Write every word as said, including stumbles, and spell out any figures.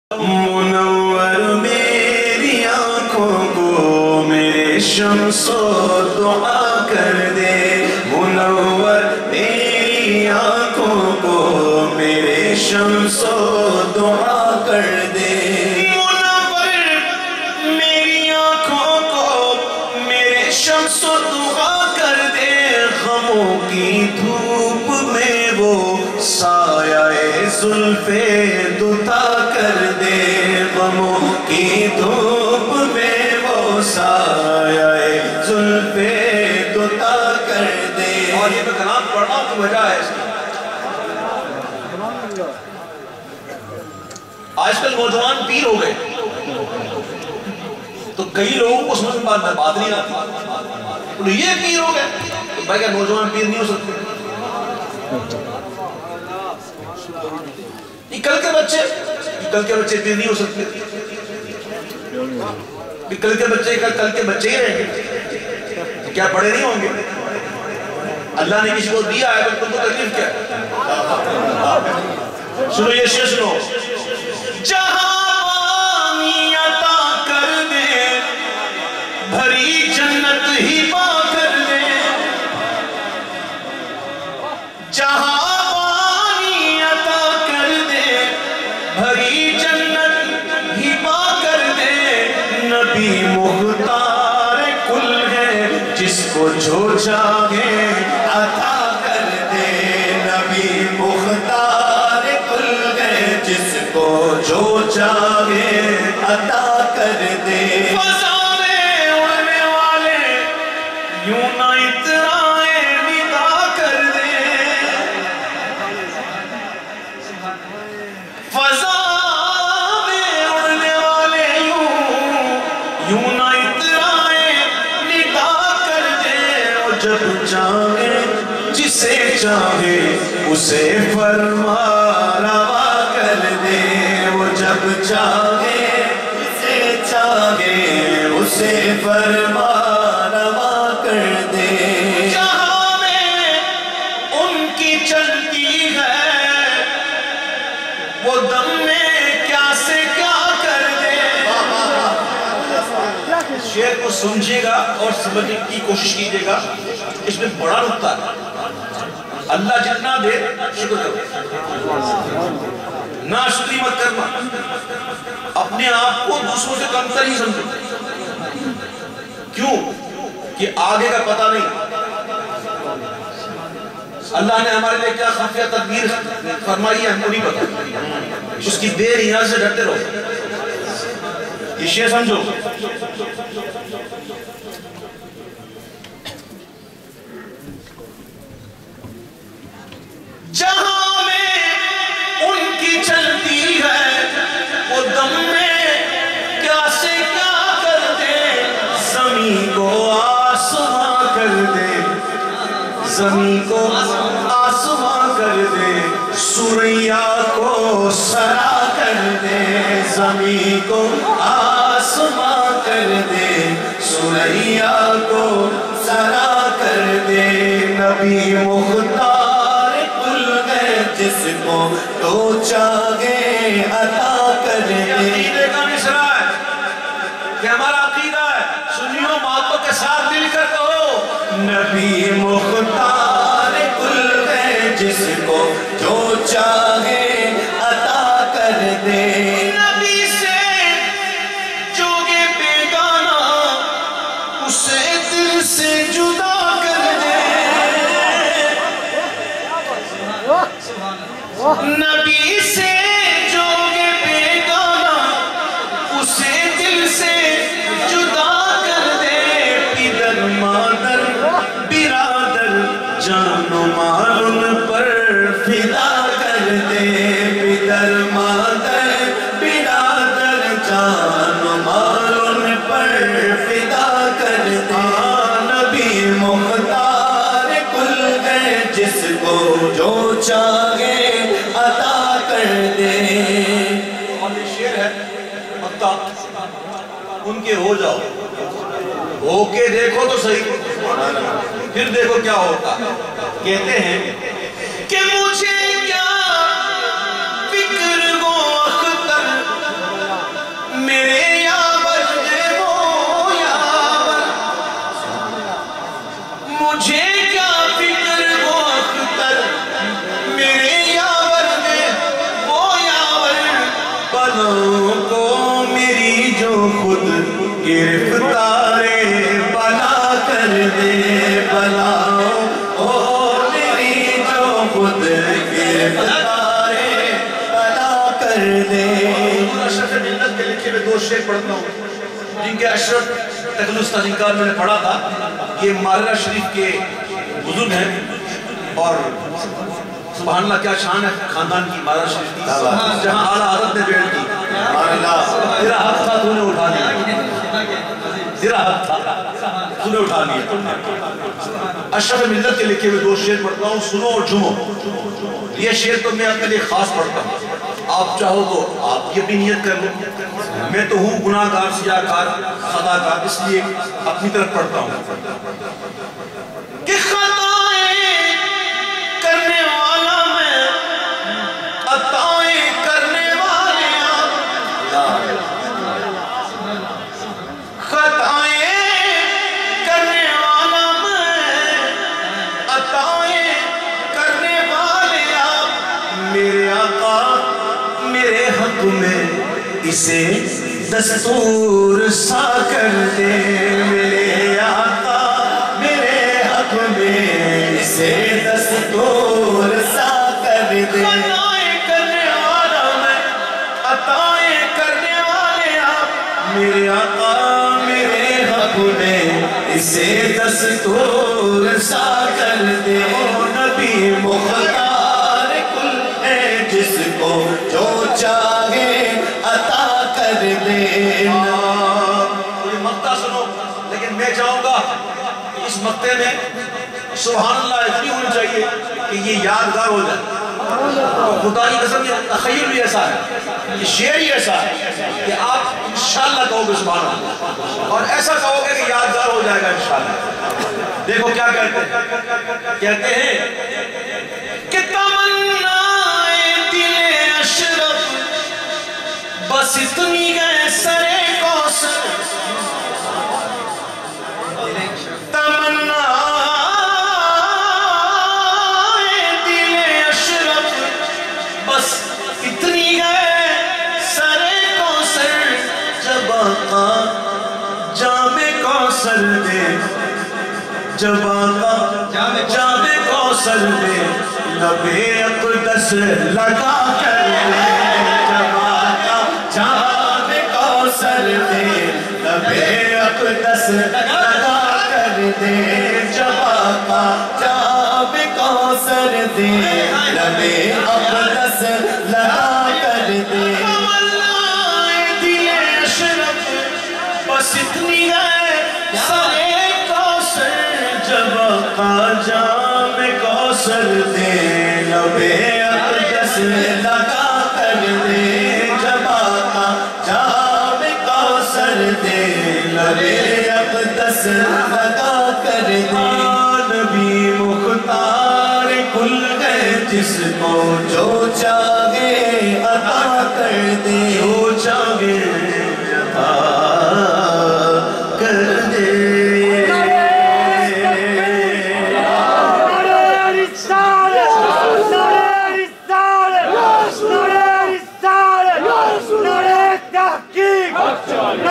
منور میری آنکھوں کو میرے شمس و دعا کر دے، منور میری آنکھوں کو میرے شمس و دعا کر دے، منور میری آنکھوں کو میرے شمس و دعا کر دے، غموں کی دھوپ میں وہ سایہ زلف دوتا کر دے، غموں کی دھوپ میں وہ سایہ زلف دوتا کر دے۔ اور یہ میں کلام پڑھ رہا ہوں تو وجہ ہے اس کی۔ آج کل نوجوان پیر ہو گئے تو کئی لوگوں کو سمجھ میں بات نہیں آتی، یہ پیر ہو گئے تو بھائی کیا نوجوان پیر نہیں ہو سکتے؟ یہ کل کے بچے کل کے بچے پیر نہیں ہو سکتے، کل کے بچے کل کے بچے ہی رہیں گے، کیا بڑے نہیں ہوں گے؟ اللہ نے کسی کو دیا ہے تو تم کو تکلیف کیا ہے؟ سنو یہ شعر سنو، جہاں پانی عطا کر دے بھری جنت ہی پا کر دے، جہاں پانی عطا کر دے بھری جنت ہی پا کر دے، نبی مختار کل ہے جس کو جو چاہے عطا کر دے، نبی مختار کل ہے جس کو جو چاہے عطا کر دے۔ فضا میں اڑنے والے یوں نہ اترائے ندا کر دے، فضا میں اڑنے والے یوں یوں نہ اترائے ندا کر دے، اور جب چاہے جسے چاہے اسے فرما روا کر دے، وہ جب چاہے جسے چاہے اسے فرما روا کر دے، جہاں میں ان کی چلتی ہے وہ دم میں کیا سے کیا کر دے۔ شعر کو سمجھے گا اور سمجھنے کی کوشش کیجئے گا، اس میں بڑا نقطہ ہے۔ اللہ جتنا دے شکر کرو، ناشکری مت کرنا، اپنے آپ کو دوسروں سے کمتر ہی سمجھو، کیوں کہ آگے کا پتہ نہیں۔ اللہ نے ہمارے لئے کیا خفیہ تدبیر فرمائی ہے ہم کو نہیں پتا، اس کی بے نیاز سے ڈرتے رہو۔ یہ شعر سمجھو، جہاں میں ان کی چلتی ہے وہ دم میں کیا سے کیا کر دے، زمین کو آسمان کر دے، زمین کو آسمان کر دے، سوریا کو سرا کر دے، زمین کو آسمان کر دے، سوریا کو سرا کر دے، نبی مختار جس کو تو چاہے عطا کر دے۔ یہ عقیدے کا مصرع ہے کہ ہمارا عقیدہ ہے، سنیوں محبت کے ساتھ مل کر کہو، نبی مختار کل ہے جس کو جو چاہے عطا کر دے، نبی سے جو گے بیگانہ اسے دل سے جدا کر دے، نبی سے جو گے بیگانہ اسے دل سے جدا کر دے، پدر مادر برادر جان و مال ان پر فدا کر دے، پدر مادر برادر جان و مال ان پر فدا کر دے، نبی مختار کل ہے جس کو جو چاہے عطا کر دے۔ اور یہ شعر ہے، مطلع ان کے ہو جاؤ، ہو کے دیکھو تو صحیح، پھر دیکھو کیا ہوتا۔ کہتے ہیں کہ مجھے کیا فکر وہ اختر بلاؤں کو میری جو خود گرفتار بلا کر دے، بلاؤں کو میری جو خود گرفتار بلا کر دے۔ اشرف ملت کے لکھے میں دو شعر پڑھتا ہوں جن کے اشرف تخلص تاجنکار میں نے پڑھا تھا۔ یہ مارلہ شریف کے بزرگ ہیں اور سبحان اللہ کیا شان ہے خاندان کی مارلہ شریف کی، جہاں اعلیٰ حضرت نے بیٹھ کی تیرا حق تھا تو نے اٹھا لیا، تیرا حق تھا تو نے اٹھا لیا۔ اشرف ملت کے لکھے میں دو شعر پڑھتا ہوں، سنو اور جھومو۔ یہ شعر تو میں اپنے لیے خاص پڑھتا ہوں، آپ چاہو تو آپ یہ بھی نیت کر لو۔ میں تو ہوں گناہ گار، سیاہ کار، خطا کار، اس لیے اپنی طرف پڑھتا ہوں کہ خطائیں کرنے والا میں، عطائیں کرنے والے آپ، خطائیں کرنے والا میں، عطائیں کرنے والے آپ، میرے آقا میرے حق میں اسے دستور سا کر دے، میرے آقا میرے حق میں اسے دستور سا کر دے۔ خطائیں کرنے والا میں، عطائیں کرنے والے آپ، میرے آقا میرے حق میں اسے دستور سا کر دے۔ نبی مختار کل ہے جس کو جو چاہے عطا کر دینا۔ کوئی مقطع سنو، لیکن میں چاہوں گا کہ اس مقطع میں سبحان اللہ اتنی ہونی چاہیے کہ یہ یادگار ہو جائے۔ خدا کی قسم یہ تخیل بھی ایسا ہے، یہ شعر ہی ایسا ہے کہ آپ انشاءاللہ کہو گے سبحان اللہ، اور ایسا کہو گے کہ یادگار ہو جائے گا انشاءاللہ۔ دیکھو کیا کہتے ہیں، کہتے ہیں کہ تمنائے دل اشرف بس اتنی گئے سرے کوثر، تمنا دل اشرف بس اتنی گئے سرے کوثر، جب آقا جام کوثر دے، جب آقا جام کوثر دے، لبِ اقدس لگا کر دے، جب آقا جام کوثر دے، لبِ اقدس لگا کر دے، جب آقا جام کوثر دے، لبِ اقدس لگا کر دے۔ تمنائے دل اشرف بس اتنی ہے سرے کوثر، جب آقا جام کوثر دے، لبِ اقدس لگا کر دے، جب آقا جام کوثر دے، لبِ اقدس لگا کر دے۔ نبی مختار کل ہے جس کو جو چاہے عطا کر دے، جو چاہے عطا کر دے۔ No!